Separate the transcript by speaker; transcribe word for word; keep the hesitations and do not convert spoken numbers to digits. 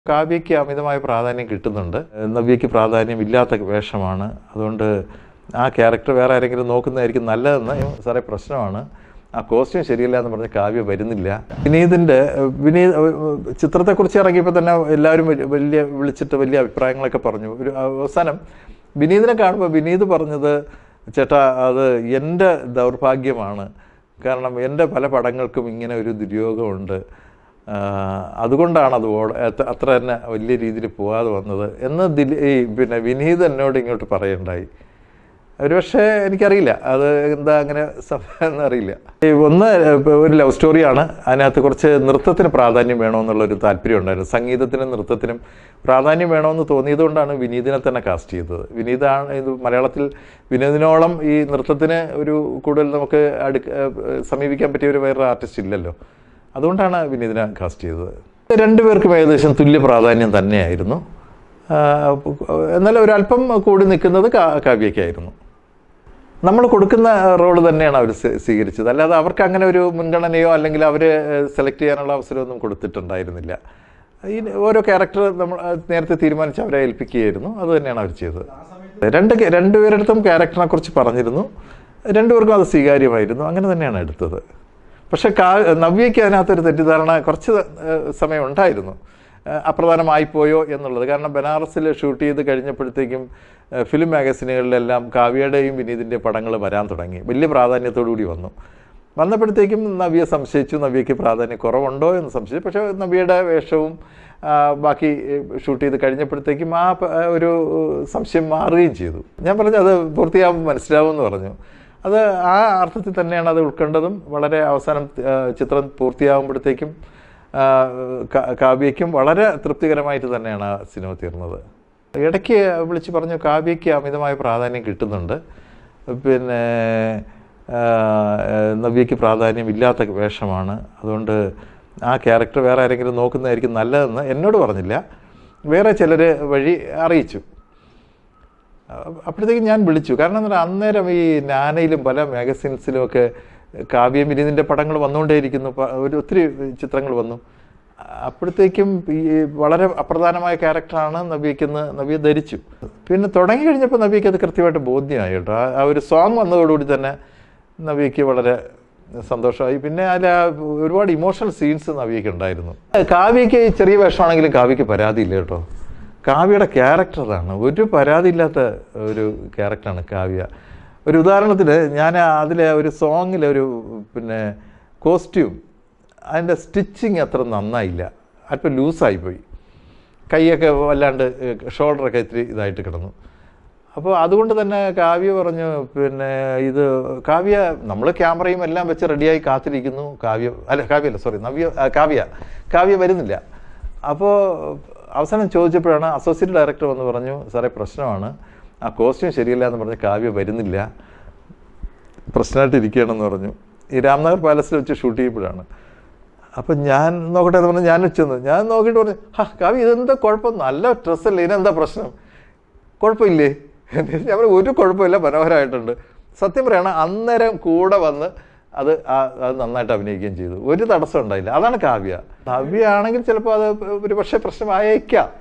Speaker 1: കാവ്യയ്ക്ക് അമിതമായ പ്രാധാന്യം കിട്ടുന്നുണ്ട്. നവ്യയ്ക്ക് പ്രാധാന്യമില്ലാത്ത വേഷമാണ്. അതുകൊണ്ട് ആ ക്യാരക്ടർ വേറെ ആരെങ്കിലും നോക്കുന്നതായിരിക്കും നല്ലതെന്ന്. സാറേ പ്രശ്നമാണ്, ആ കോസ്റ്റ്യൂം ശരിയല്ല എന്ന് പറഞ്ഞ് കാവ്യ വരുന്നില്ല. വിനീതിൻ്റെ വിനീത് ചിത്രത്തെക്കുറിച്ച് ഇറങ്ങിയപ്പോൾ തന്നെ എല്ലാവരും വലിയ വിളിച്ചിട്ട് വലിയ അഭിപ്രായങ്ങളൊക്കെ പറഞ്ഞു. ഒരു അവസാനം വിനീതിനെ കാണുമ്പോൾ വിനീത് പറഞ്ഞത്, ചേട്ടാ അത് എൻ്റെ ദൗർഭാഗ്യമാണ്, കാരണം എൻ്റെ പല പടങ്ങൾക്കും ഇങ്ങനെ ഒരു ദുര്യോഗമുണ്ട്, അതുകൊണ്ടാണ് അത് ഓട അത്ര തന്നെ വലിയ രീതിയിൽ പോകാതെ വന്നത് എന്ന് ദിലീ ഈ പിന്നെ വിനീത് എന്നോട് ഇങ്ങോട്ട് പറയുണ്ടായി. ഒരുപക്ഷെ എനിക്കറിയില്ല അത് എന്താ അങ്ങനെ എന്നറിയില്ല. ഒന്ന് ഒരു ലവ് സ്റ്റോറിയാണ്, അതിനകത്ത് കുറച്ച് നൃത്തത്തിന് പ്രാധാന്യം വേണമെന്നുള്ളൊരു താല്പര്യം ഉണ്ടായിരുന്നു. സംഗീതത്തിനും നൃത്തത്തിനും പ്രാധാന്യം വേണമെന്ന് തോന്നിയതുകൊണ്ടാണ് വിനീതിനെ തന്നെ കാസ്റ്റ് ചെയ്തത്. വിനീതാണ് ഇത് മലയാളത്തിൽ വിനീതിനോളം ഈ നൃത്തത്തിന് ഒരു കൂടുതൽ നമുക്ക് അടുക്ക സമീപിക്കാൻ പറ്റിയ ഒരു വേറൊരു ആർട്ടിസ്റ്റ് ഇല്ലല്ലോ. അതുകൊണ്ടാണ് വിനീതിനെ കാസ്റ്റ് ചെയ്തത്. രണ്ടുപേർക്കും ഏകദേശം തുല്യ പ്രാധാന്യം തന്നെയായിരുന്നു. എന്നാൽ ഒരല്പം കൂടി നിൽക്കുന്നത് കാവ്യയ്ക്കായിരുന്നു. നമ്മൾ കൊടുക്കുന്ന റോള് തന്നെയാണ് അവർ സ്വീകരിച്ചത്, അല്ലാതെ അവർക്ക് അങ്ങനെ ഒരു മുൻഗണനയോ അല്ലെങ്കിൽ അവർ സെലക്ട് ചെയ്യാനുള്ള അവസരമൊന്നും കൊടുത്തിട്ടുണ്ടായിരുന്നില്ല. ഈ ഓരോ ക്യാരക്ടർ നമ്മൾ നേരത്തെ തീരുമാനിച്ച് അവരെ ഏൽപ്പിക്കുകയായിരുന്നു. അത് തന്നെയാണ് അവർ ചെയ്തത്. രണ്ട് രണ്ടുപേരിടത്തും ക്യാരക്ടറിനെ കുറിച്ച് പറഞ്ഞിരുന്നു, രണ്ടുപേർക്കും അത് സ്വീകാര്യമായിരുന്നു. അങ്ങനെ തന്നെയാണ് എടുത്തത്. പക്ഷേ കാ നവ്യയ്ക്ക് അതിനകത്തൊരു തെറ്റിദ്ധാരണ കുറച്ച് സമയം ഉണ്ടായിരുന്നു, അപ്രധാനമായിപ്പോയോ എന്നുള്ളത്. കാരണം ബനാറസിൽ ഷൂട്ട് ചെയ്ത് കഴിഞ്ഞപ്പോഴത്തേക്കും ഫിലിം മാഗസിനുകളിലെല്ലാം കാവ്യയുടെയും വിനീതിൻ്റെയും പടങ്ങൾ വരാൻ തുടങ്ങി, വലിയ പ്രാധാന്യത്തോടുകൂടി വന്നു. വന്നപ്പോഴത്തേക്കും നവ്യ സംശയിച്ചു, നവ്യയ്ക്ക് പ്രാധാന്യം കുറവുണ്ടോ എന്ന് സംശയിച്ചു. പക്ഷേ നവ്യയുടെ വേഷവും ബാക്കി ഷൂട്ട് ചെയ്ത് കഴിഞ്ഞപ്പോഴത്തേക്കും ആ ഒരു സംശയം മാറുകയും ചെയ്തു. ഞാൻ പറഞ്ഞു അത് പൂർത്തിയാകുമ്പോൾ മനസ്സിലാവുമെന്ന് പറഞ്ഞു. അത് ആ അർത്ഥത്തിൽ തന്നെയാണ് അത് ഉൾക്കൊണ്ടതും. വളരെ അവസാനം ചിത്രം പൂർത്തിയാകുമ്പോഴത്തേക്കും കാവ്യയ്ക്കും വളരെ തൃപ്തികരമായിട്ട് തന്നെയാണ് ആ സിനിമ തീർന്നത്. ഇടയ്ക്ക് വിളിച്ച് പറഞ്ഞു കാവ്യയ്ക്ക് അമിതമായ പ്രാധാന്യം കിട്ടുന്നുണ്ട്, പിന്നെ നവ്യയ്ക്ക് പ്രാധാന്യമില്ലാത്ത വേഷമാണ്, അതുകൊണ്ട് ആ ക്യാരക്ടർ വേറെ ആരെങ്കിലും നോക്കുന്നതായിരിക്കും നല്ലതെന്ന് എന്നോട് പറഞ്ഞില്ല, വേറെ ചിലർ വഴി അറിയിച്ചു. അപ്പോഴത്തേക്കും ഞാൻ വിളിച്ചു. കാരണം എന്താ പറയുക, അന്നേരം ഈ നാനയിലും പല മാഗസിൻസിലും ഒക്കെ കാവ്യ വിനീതിൻ്റെ പടങ്ങൾ വന്നുകൊണ്ടേയിരിക്കുന്നു, ഒരു ഒത്തിരി ചിത്രങ്ങൾ വന്നു. അപ്പോഴത്തേക്കും ഈ വളരെ അപ്രധാനമായ ക്യാരക്ടറാണ് നവ്യയ്ക്കെന്ന് നവ്യ ധരിച്ചു. പിന്നെ തുടങ്ങി കഴിഞ്ഞപ്പോൾ നവ്യയ്ക്ക് അത് കൃത്യമായിട്ട് ബോധ്യമായി കേട്ടോ. ആ ഒരു സോങ് വന്നതോടുകൂടി തന്നെ നവ്യയ്ക്ക് വളരെ സന്തോഷമായി. പിന്നെ അതിൽ ഒരുപാട് ഇമോഷണൽ സീൻസ് നവ്യയ്ക്ക് ഉണ്ടായിരുന്നു. കാവ്യയ്ക്ക് ചെറിയ വേഷമാണെങ്കിലും കാവ്യയ്ക്ക് പരാതിയില്ല കേട്ടോ. കാവ്യയുടെ ക്യാരക്ടറാണ്, ഒരു പരാതിയില്ലാത്ത ഒരു ക്യാരക്ടറാണ് കാവ്യ. ഒരു ഉദാഹരണത്തിന് ഞാൻ അതിലെ ഒരു സോങ്ങിലെ ഒരു പിന്നെ കോസ്റ്റ്യൂം അതിൻ്റെ സ്റ്റിച്ചിങ് അത്ര നന്നായില്ല, അല്പം ലൂസായിപ്പോയി, കൈയൊക്കെ വല്ലാണ്ട് ഷോൾഡറൊക്കെ ഇത്തിരി ഇതായിട്ട് കിടന്നു. അപ്പോൾ അതുകൊണ്ട് തന്നെ കാവ്യ പറഞ്ഞു, പിന്നെ ഇത് കാവ്യ നമ്മൾ ക്യാമറയും എല്ലാം വെച്ച് റെഡിയായി കാത്തിരിക്കുന്നു, കാവ്യ അല്ല കാവ്യല്ല സോറി നവ്യ കാവ്യ കാവ്യ വരുന്നില്ല. അപ്പോൾ അവസാനം ചോദിച്ചപ്പോഴാണ് അസോസിയേറ്റ് ഡയറക്ടർ വന്ന് പറഞ്ഞു, സാറേ പ്രശ്നമാണ്, ആ കോസ്റ്റ്യൂം ശരിയല്ല എന്ന് പറഞ്ഞ് കാവ്യ വരുന്നില്ല, പ്രശ്നമായിട്ട് ഇരിക്കുകയാണെന്ന് പറഞ്ഞു. ഈ രാംനഗർ പാലസിൽ വെച്ച് ഷൂട്ട് ചെയ്യുമ്പോഴാണ്. അപ്പം ഞാൻ നോക്കട്ടെ എന്ന് പറഞ്ഞാൽ ഞാൻ വെച്ചെന്ന് ഞാൻ നോക്കിയിട്ട് പറഞ്ഞു, ഹാ കാവ്യ ഇതെന്താ കുഴപ്പം, നല്ല ഡ്രസ്സല്ലേ, ഇതിനെന്താ പ്രശ്നം, കുഴപ്പമില്ലേ? ഞാൻ പറഞ്ഞു ഒരു കുഴപ്പമില്ല, മനോഹരമായിട്ടുണ്ട്. സത്യം പറയണം, അന്നേരം കൂടെ വന്ന് അത് അത് നന്നായിട്ട് അഭിനയിക്കുകയും ചെയ്തു, ഒരു തടസ്സം ഉണ്ടായില്ല. അതാണ് കാവ്യ. നവ്യ ആണെങ്കിൽ ചിലപ്പോൾ അത് ഒരു പക്ഷേ പ്രശ്നമായേക്കാം.